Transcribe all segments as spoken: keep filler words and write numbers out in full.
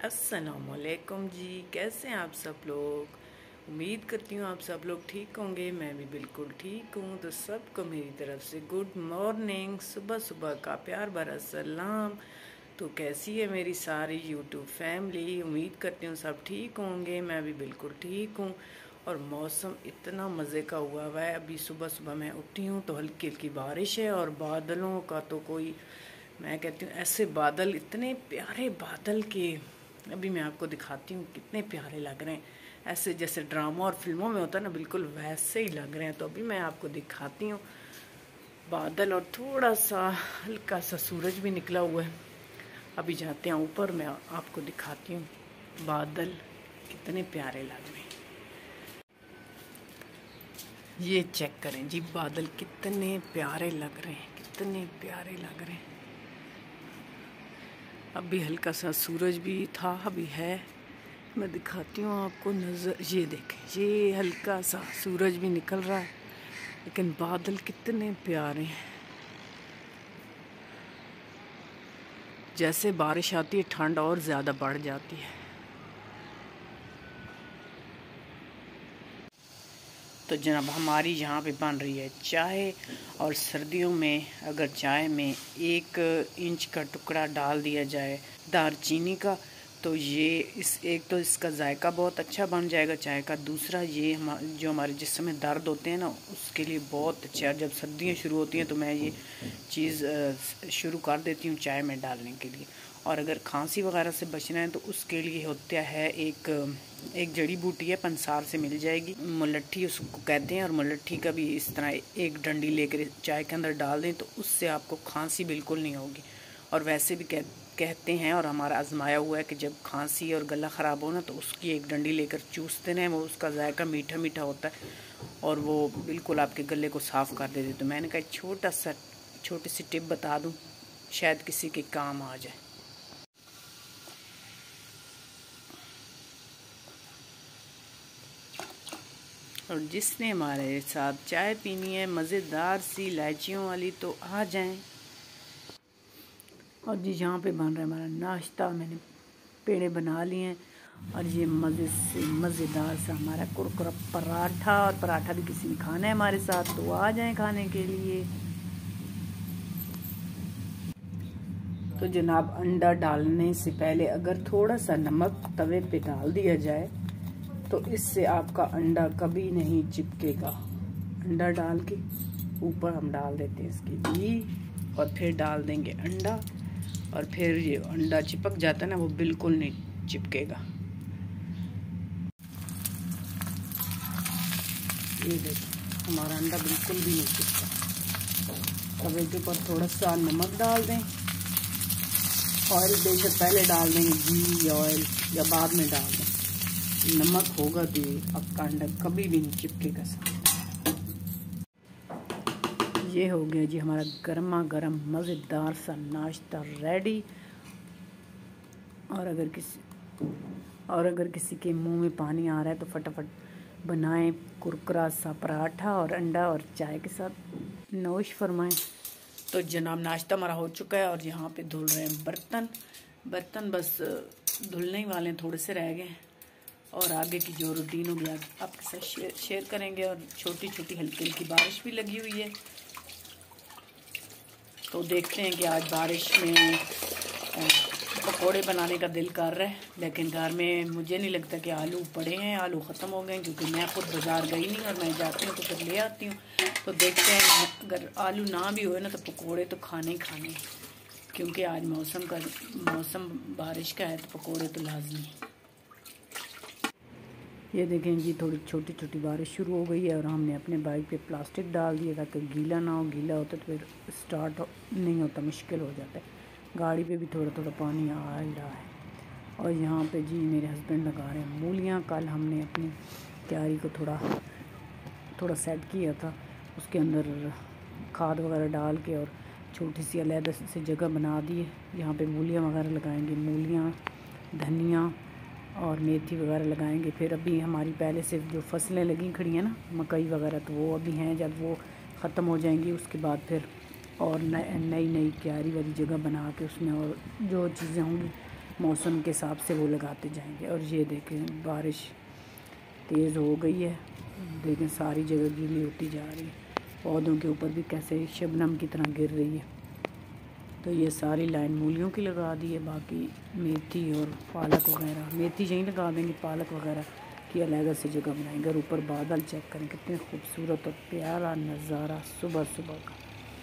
अस्सलामुअलैकुम जी, कैसे हैं आप सब लोग। उम्मीद करती हूँ आप सब लोग ठीक होंगे। मैं भी बिल्कुल ठीक हूँ। तो सबको मेरी तरफ से गुड मॉर्निंग, सुबह सुबह का प्यार भरा सलाम। तो कैसी है मेरी सारी यूट्यूब फैमिली। उम्मीद करती हूँ सब ठीक होंगे। मैं भी बिल्कुल ठीक हूँ। और मौसम इतना मज़े का हुआ हुआ है। अभी सुबह सुबह मैं उठी हूँ तो हल्की हल्की बारिश है और बादलों का तो कोई, मैं कहती हूँ ऐसे बादल, इतने प्यारे बादल के अभी मैं आपको दिखाती हूँ कितने प्यारे लग रहे हैं। ऐसे जैसे ड्रामा और फिल्मों में होता है ना, बिल्कुल वैसे ही लग रहे हैं। तो अभी मैं आपको दिखाती हूँ बादल और थोड़ा सा हल्का सा सूरज भी निकला हुआ है। अभी जाते हैं ऊपर, मैं आपको दिखाती हूँ बादल कितने प्यारे लग रहे हैं। ये चेक करें जी, बादल कितने प्यारे लग रहे हैं, कितने प्यारे लग रहे हैं। अभी हल्का सा सूरज भी था, अभी है। मैं दिखाती हूँ आपको नज़र, ये देखें, ये हल्का सा सूरज भी निकल रहा है, लेकिन बादल कितने प्यारे हैं। जैसे बारिश आती है ठंड और ज़्यादा बढ़ जाती है। तो जनाब हमारी यहाँ पे बन रही है चाय, और सर्दियों में अगर चाय में एक इंच का टुकड़ा डाल दिया जाए दालचीनी का, तो ये इस एक तो इसका जायका बहुत अच्छा बन जाएगा चाय का। दूसरा, ये हम जो हमारे जिस्म में दर्द होते हैं ना, उसके लिए बहुत अच्छा है। जब सर्दियाँ शुरू होती हैं तो मैं ये चीज़ शुरू कर देती हूँ चाय में डालने के लिए। और अगर खांसी वगैरह से बचना है तो उसके लिए होता है एक एक जड़ी बूटी है, पंसार से मिल जाएगी, मुलट्ठी उसको कहते हैं। और मुलट्ठी का भी इस तरह एक डंडी लेकर चाय के अंदर डाल दें तो उससे आपको खांसी बिल्कुल नहीं होगी। और वैसे भी कह कहते हैं और हमारा आजमाया हुआ है कि जब खांसी और गला ख़राब हो ना, तो उसकी एक डंडी लेकर चूसते रहें, वो उसका जायका मीठा मीठा होता है और वो बिल्कुल आपके गले को साफ़ कर देते। तो मैंने कहा छोटा सा छोटी सी टिप बता दूँ, शायद किसी के काम आ जाए। और जिसने हमारे साथ चाय पीनी है मज़ेदार सी इलायचियों वाली, तो आ जाएं। और जी यहाँ पे बन रहा है हमारा नाश्ता। मैंने पेड़े बना लिए हैं और ये मज़े से मज़ेदार सा हमारा कुरकुरा पराठा, और पराठा भी किसी ने खाना है हमारे साथ तो आ जाएं खाने के लिए। तो जनाब अंडा डालने से पहले अगर थोड़ा सा नमक तवे पे डाल दिया जाए तो इससे आपका अंडा कभी नहीं चिपकेगा। अंडा डाल के ऊपर हम डाल देते हैं इसकी घी और फिर डाल देंगे अंडा, और फिर ये अंडा चिपक जाता है ना, वो बिल्कुल नहीं चिपकेगा। ये देखो हमारा अंडा बिल्कुल भी नहीं चिपका। तवे के ऊपर थोड़ा सा नमक डाल दें। ऑयल बेशक पहले डाल देंगे, घी ऑयल या बाद में डाल दें। नमक होगा तो आपका अंडा कभी भी नहीं चिपकेगा। ये हो गया जी हमारा गर्मा गर्म मज़ेदार सा नाश्ता रेडी। और अगर किसी और अगर किसी के मुंह में पानी आ रहा है तो फटाफट बनाएं कुरकुरा सा पराठा और अंडा और चाय के साथ नोश फरमाएं। तो जनाब नाश्ता हमारा हो चुका है और यहाँ पे धुल रहे हैं बर्तन। बर्तन बस धुलने ही वाले हैं, थोड़े से रह गए। और आगे की जो रूटीन होगी आपके साथ शेयर शेयर करेंगे। और छोटी छोटी हल्की हल्की बारिश भी लगी हुई है, तो देखते हैं कि आज बारिश में पकोड़े बनाने का दिल कर रहा है। लेकिन घर में मुझे नहीं लगता कि आलू पड़े हैं, आलू ख़त्म हो गए, क्योंकि मैं खुद बाज़ार गई नहीं और मैं जाती हूँ तो फिर ले आती हूँ। तो देखते हैं अगर आलू ना भी हुए ना तो पकोड़े तो खाने ही खाने, क्योंकि आज मौसम का मौसम बारिश का है तो पकोड़े तो लाजमी। ये देखें जी थोड़ी छोटी छोटी बारिश शुरू हो गई है और हमने अपने बाइक पे प्लास्टिक डाल दिया ताकि गीला ना हो। गीला होता तो फिर स्टार्ट नहीं होता, मुश्किल हो जाता है। गाड़ी पे भी थोड़ा थोड़ा पानी आ ही रहा है। और यहाँ पे जी मेरे हस्बैंड लगा रहे हैं मूलियाँ। कल हमने अपनी क्यारी को थोड़ा थोड़ा सेट किया था, उसके अंदर खाद वगैरह डाल के और छोटी सी अलग से जगह बना दी है। यहाँ पे मूलियाँ वगैरह लगाएंगे, मूलियाँ, धनिया और मेथी वगैरह लगाएंगे। फिर अभी हमारी पहले से जो फसलें लगी खड़ी हैं ना, मकई वगैरह, तो वो अभी हैं। जब वो ख़त्म हो जाएंगी उसके बाद फिर और नई नई क्यारी वाली जगह बना के उसमें और जो चीज़ें होंगी मौसम के हिसाब से वो लगाते जाएंगे। और ये देखें बारिश तेज़ हो गई है, देखें सारी जगह गीली होती जा रही है, पौधों के ऊपर भी कैसे शबनम की तरह गिर रही है। तो ये सारी लाइन मूलियों की लगा दी है, बाकी मेथी और पालक वगैरह, मेथी यहीं लगा देंगे, पालक वगैरह की अलग से जगह बनाएंगे। और ऊपर बादल चेक करें कितने खूबसूरत और प्यारा नज़ारा सुबह सुबह का।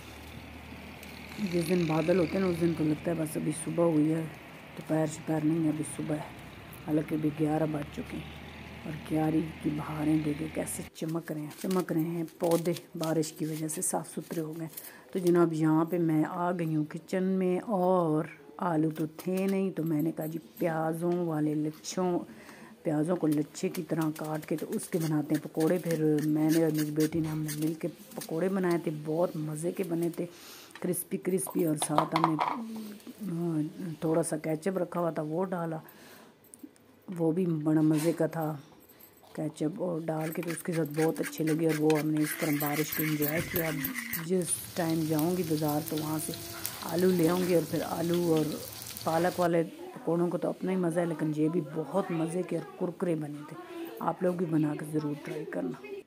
जिस दिन बादल होते हैं ना उस दिन तो लगता है बस अभी सुबह हुई है, दोपहर दोपहर नहीं है, अभी सुबह है, हालांकि अभी ग्यारह बज चुके हैं। और क्यारी की बहारें देखे कैसे चमक रहे हैं चमक रहे हैं पौधे बारिश की वजह से साफ़ सुथरे हो गए। तो जनाब यहाँ पे मैं आ गई हूँ किचन में, और आलू तो थे नहीं, तो मैंने कहा जी प्याज़ों वाले लच्छों प्याज़ों को लच्छे की तरह काट के तो उसके बनाते हैं पकोड़े। फिर मैंने और मेरी बेटी ने हमने मिल के पकौड़े बनाए थे, बहुत मज़े के बने थे, क्रिस्पी क्रिस्पी। और साथ हमने थोड़ा सा केचप रखा हुआ था वो डाला, वो भी बड़ा मज़े का था केचप और डाल के, तो उसके साथ बहुत अच्छे लगे। और वो हमने इस तरह बारिश को एंजॉय किया। जिस टाइम जाऊंगी बाज़ार तो वहाँ से आलू ले आऊँगी, और फिर आलू और पालक वाले पकौड़ों को तो अपना ही मज़ा है, लेकिन ये भी बहुत मज़े के और कुरकुरे बने थे। आप लोग भी बना कर ज़रूर ट्राई करना।